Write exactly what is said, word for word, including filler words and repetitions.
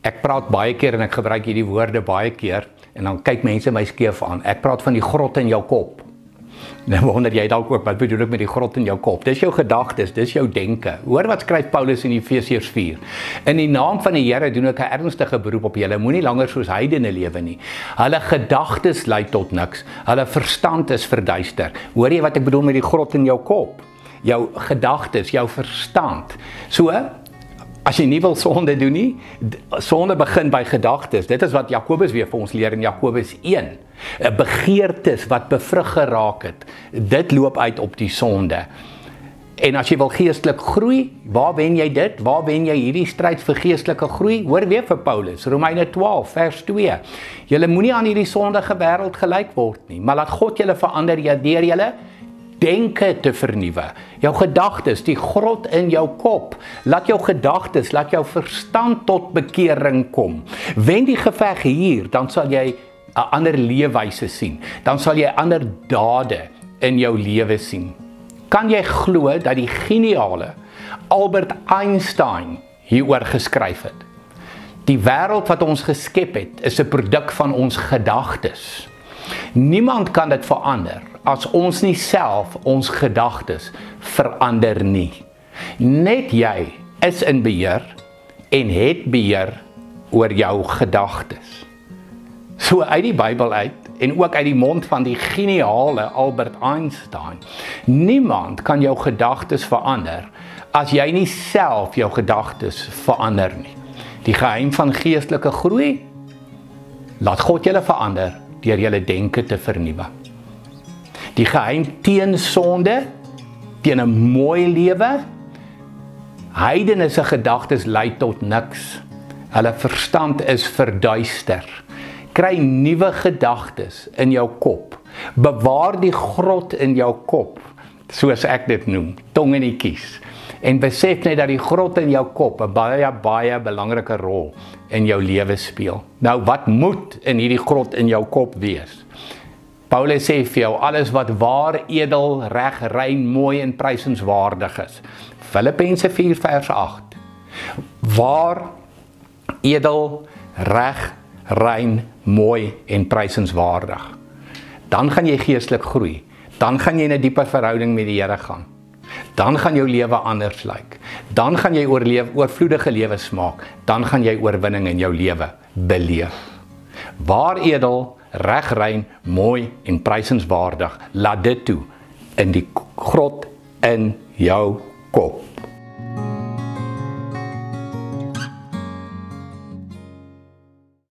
Ek praat baie keer en ek gebruik hierdie woorde baie keer en dan kyk mense my skeef aan. Ek praat van die grot in jou kop. Nou wonder jy dalk ook, wat bedoel ek met die grot in jou kop? Dis jou gedagtes, dis jou denke. Hoor wat skryf Paulus in Efesiërs vier. In die naam van die Here doen ek 'n ernstige beroep op julle. Moenie langer soos heidene lewe nie. Hulle gedagtes lei tot niks. Hulle verstand is verduister. Hoor jy wat ek bedoel met die grot in jou kop? Jou gedagtes, jou verstand. So, as jy nie wil sonde doen nie, sonde begin by gedagtes. Dit is wat Jakobus weer vir ons leer in Jakobus een. 'n Begeertes wat bevrug geraak het, dit loop uit op die sonde. En as jy wil geestelik groei, waar wen jy dit? Waar wen jy hierdie stryd vir geestelike groei? Hoor weer vir Paulus, Romeine twaalf vers twee. Julle moenie aan hierdie sondige wêreld gelyk word nie, maar laat God julle verander deur julle denke te vernuwe. Jou gedagtes, die grot in jou kop. Laat jou gedagtes, laat jou verstand tot bekering kom. Wen die geveg hier, dan sal jy 'n ander leefwyse sien. Dan sal jy ander dade in jou lewe sien. Kan jy glo dat die geniale Albert Einstein hieroor geskryf het? Die wêreld wat ons geskep het, is 'n produk van ons gedagtes. Niemand kan dit verander as ons nie self ons gedagtes verander nie. Net jy is in beheer en het beheer oor jou gedagtes. So uit die Bybel uit en ook uit die mond van die geniale Albert Einstein. Niemand kan jou gedagtes verander as jy nie self jou gedagtes verander nie. Die geheim van geestelike groei, laat God julle verander deur julle denke te vernuwe. Die geheim teen sonde, teen 'n mooi lewe, heidene se gedagtes lei tot niks. Hulle verstand is verduister. Kry nuwe gedagtes in jou kop. Bewaar die grot in jou kop, soos ek dit noem, tong in die kies. En besef net dat die grot in jou kop 'n baie, baie belangrike rol in jou lewe speel. Nou, wat moet in hierdie grot in jou kop wees? Paulus sê vir jou, alles wat waar, edel, reg, rein, mooi en prysenswaardig is. Filippense vier vers agt. Waar, edel, reg, rein, mooi en prysenswaardig. Dan gaan jy geestelik groei. Dan gaan jy in 'n dieper verhouding met die Here gaan. Dan gaan jou lewe anders lyk. Dan gaan jy oorleef, oorvloedige lewe smaak. Dan gaan jy oorwinning in jou lewe beleef. Waar edel, reg, rein, mooi en prysenswaardig, laat dit toe in die grot in jou kop.